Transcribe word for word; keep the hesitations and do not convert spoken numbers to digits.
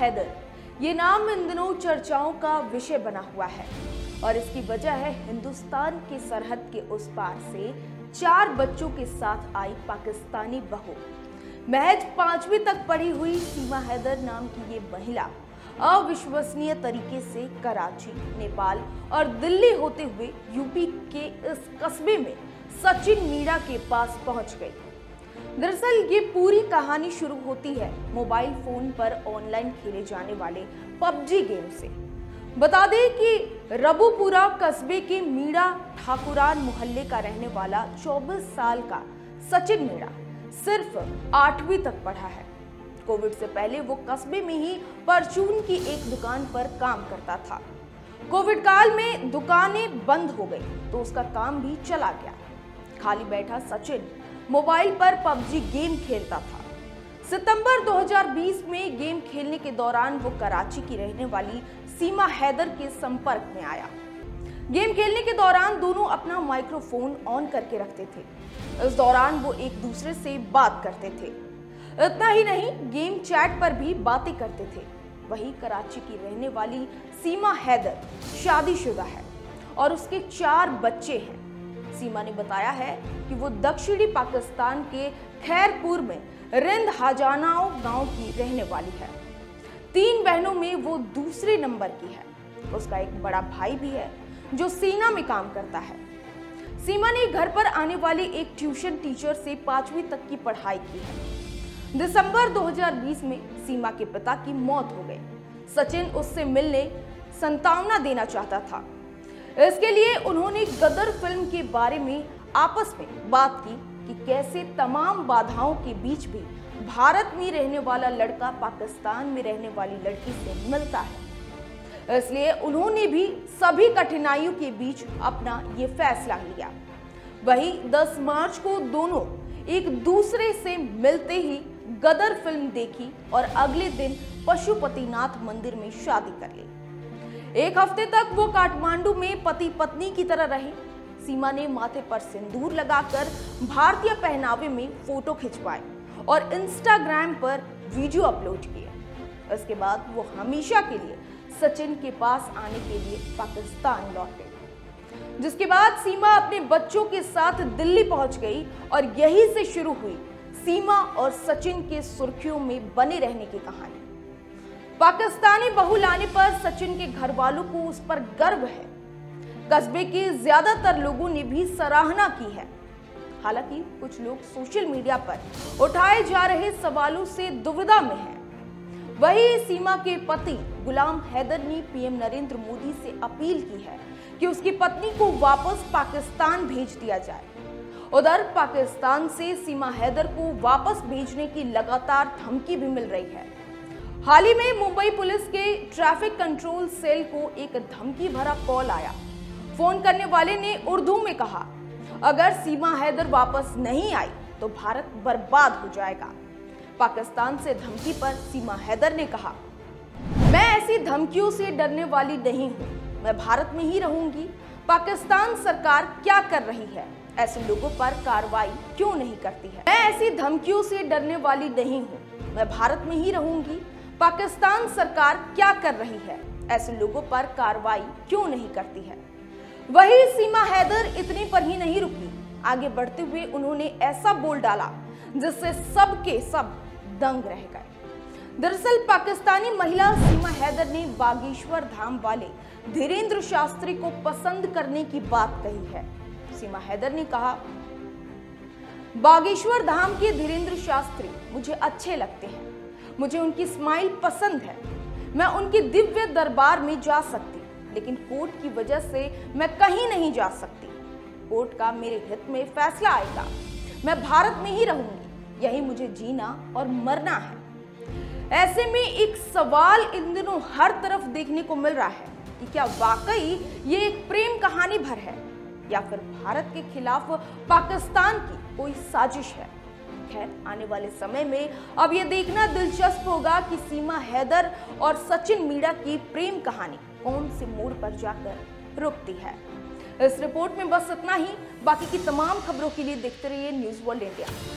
हैदर, ये नाम इन दिनों चर्चाओं का विषय बना हुआ है और इसकी वजह है हिंदुस्तान की सरहद के उस पार से चार बच्चों के साथ आई पाकिस्तानी बहू। महज पांचवी तक पढ़ी हुई सीमा हैदर नाम की ये महिला अविश्वसनीय तरीके से कराची, नेपाल और दिल्ली होते हुए यूपी के इस कस्बे में सचिन मीणा के पास पहुंच गई। दरअसल ये पूरी कहानी शुरू होती है मोबाइल फोन पर ऑनलाइन खेले जाने वाले पबजी गेम से। बता दें कि रबुपुरा कस्बे के मीणा ठाकुरान मोहल्ले का रहने वाला चौबीस साल का सचिन मीणा सिर्फ आठवीं तक पढ़ा है। कोविड से पहले वो कस्बे में ही परचून की एक दुकान पर काम करता था। कोविड काल में दुकानें बंद हो गई तो उसका काम भी चला गया। खाली बैठा सचिन मोबाइल पर पबजी गेम खेलता था। सितंबर दो हज़ार बीस में गेम खेलने के दौरान वो कराची की रहने वाली सीमा हैदर के संपर्क में आया। गेम खेलने के दौरान दोनों अपना माइक्रोफोन ऑन करके रखते थे। इस दौरान वो एक दूसरे से बात करते थे। इतना ही नहीं, गेम चैट पर भी बातें करते थे। वही कराची की रहने वाली सीमा हैदर शादीशुदा है और उसके चार बच्चे हैं। सीमा ने बताया है कि वो दक्षिणी पाकिस्तान के खैरपुर में रिंद हाजानाओ गांव की रहने वाली है। तीन बहनों में वो दूसरे नंबर की है। उसका एक बड़ा भाई भी है जो सेना में काम करता है। सीमा ने घर पर आने वाले एक ट्यूशन टीचर से पांचवी तक की पढ़ाई की है। दिसंबर दो हज़ार बीस में सीमा के पिता की मौत हो गई। सचिन उससे मिलने सांत्वना देना चाहता था। इसके लिए उन्होंने गदर फिल्म के बारे में आपस में बात की कि कैसे तमाम बाधाओं के बीच भी भारत में रहने वाला लड़का पाकिस्तान में रहने वाली लड़की से मिलता है। इसलिए उन्होंने भी सभी कठिनाइयों के बीच अपना ये फैसला लिया। वही दस मार्च को दोनों एक दूसरे से मिलते ही गदर फिल्म देखी और अगले दिन पशुपतिनाथ मंदिर में शादी कर ली। एक हफ्ते तक वो काठमांडू में पति पत्नी की तरह रहे। सीमा ने माथे पर सिंदूर लगाकर भारतीय पहनावे में फोटो खिंचवाए और इंस्टाग्राम पर वीडियो अपलोड किए। इसके बाद वो हमेशा के लिए सचिन के पास आने के लिए पाकिस्तान लौट गई, जिसके बाद सीमा अपने बच्चों के साथ दिल्ली पहुंच गई और यहीं से शुरू हुई सीमा और सचिन के सुर्खियों में बने रहने की कहानी। पाकिस्तानी बहू लाने पर सचिन के घर वालों को उस पर गर्व है। कस्बे के ज्यादातर लोगों ने भी सराहना की है। हालांकि कुछ लोग सोशल मीडिया पर उठाए जा रहे सवालों से दुविधा में हैं। वही सीमा के पति गुलाम हैदर ने पीएम नरेंद्र मोदी से अपील की है कि उसकी पत्नी को वापस पाकिस्तान भेज दिया जाए। उधर पाकिस्तान से सीमा हैदर को वापस भेजने की लगातार धमकी भी मिल रही है। हाल ही में मुंबई पुलिस के ट्रैफिक कंट्रोल सेल को एक धमकी भरा कॉल आया। फोन करने वाले ने उर्दू में कहा, अगर सीमा हैदर वापस नहीं आई तो भारत बर्बाद हो जाएगा। पाकिस्तान से धमकी पर सीमा हैदर ने कहा, मैं ऐसी धमकियों से डरने वाली नहीं हूं, मैं भारत में ही रहूंगी। पाकिस्तान सरकार क्या कर रही है, ऐसे लोगों पर कार्रवाई क्यों नहीं करती है। मैं ऐसी धमकियों से डरने वाली नहीं हूं, मैं भारत में ही रहूंगी। पाकिस्तान सरकार क्या कर रही है, ऐसे लोगों पर कार्रवाई क्यों नहीं करती है। वही सीमा हैदर इतने पर ही नहीं रुकी। आगे बढ़ते हुए उन्होंने ऐसा बोल डाला जिससे सबके सब दंग रह गए। दरअसल पाकिस्तानी महिला सीमा हैदर ने बागेश्वर धाम वाले धीरेन्द्र शास्त्री को पसंद करने की बात कही है। सीमा हैदर ने कहा, बागेश्वर धाम के धीरेन्द्र शास्त्री मुझे अच्छे लगते हैं, मुझे उनकी स्माइल पसंद है। मैं उनके दिव्य दरबार में जा सकती, लेकिन कोर्ट की वजह से मैं कहीं नहीं जा सकती। कोर्ट का मेरे हित में फैसला आएगा। मैं भारत में ही रहूंगी, यही मुझे जीना और मरना है। ऐसे में एक सवाल इन दिनों हर तरफ देखने को मिल रहा है कि क्या वाकई ये एक प्रेम कहानी भर है या फिर भारत के खिलाफ पाकिस्तान की कोई साजिश है। खैर, आने वाले समय में अब यह देखना दिलचस्प होगा कि सीमा हैदर और सचिन मीणा की प्रेम कहानी कौन से मोड़ पर जाकर रुकती है। इस रिपोर्ट में बस इतना ही। बाकी की तमाम खबरों के लिए देखते रहिए न्यूज़ वर्ल्ड इंडिया।